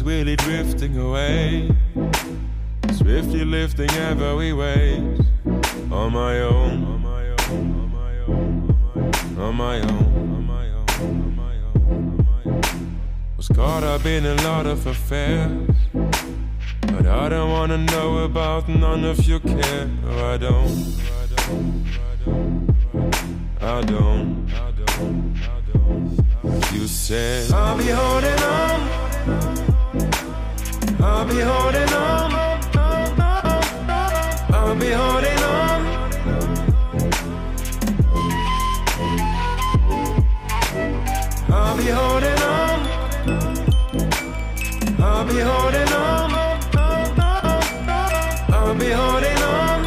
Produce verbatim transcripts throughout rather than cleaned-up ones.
really drifting away, swiftly lifting every waves. On my own, on my own, on my own, on my own, on my own, on my own, on my own. Was caught up in a lot of affairs, but I don't wanna know about none of your care. No, I don't, I don't, I don't, I don't, I don't. You said I'll be holding on, I'll be holding on, I'll be holding on. I'll be holding on, I'll be holding on, I'll be holding on.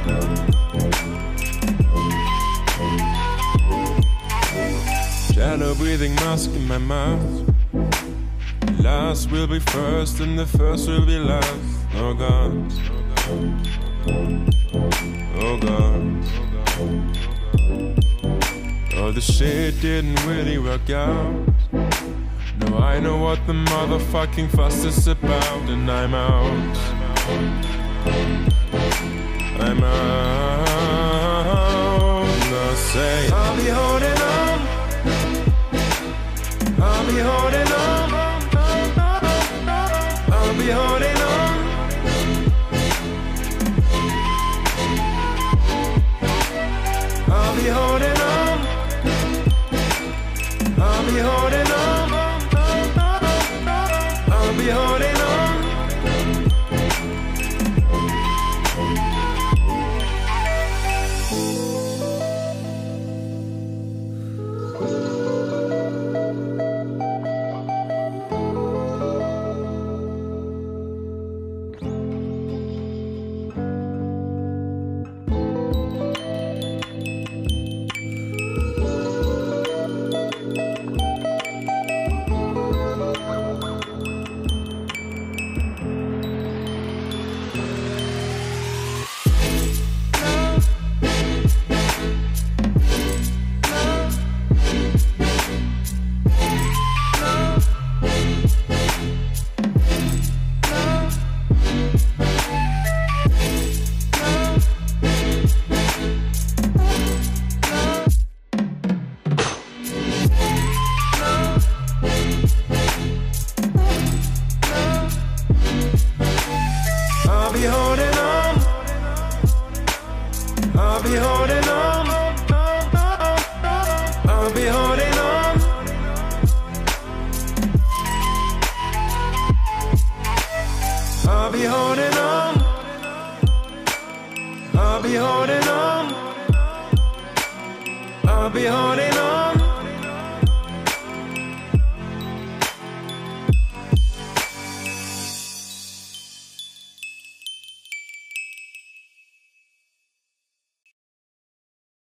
Shallow breathing mask in my mouth. Last will be first and the first will be last. Oh God, oh God, oh the shit didn't really work out. No, I know what the motherfucking fuss is about, and I'm out, I'm out. I say I'll be holding on, I'll be holding on, I'll be holding on. I'll be holding on, I'll be holding on, I'll be holding on. I'll be holding on, I'll be holding on, I'll be holding on. I'll be holding on, I'll be holding on, I'll be holding on.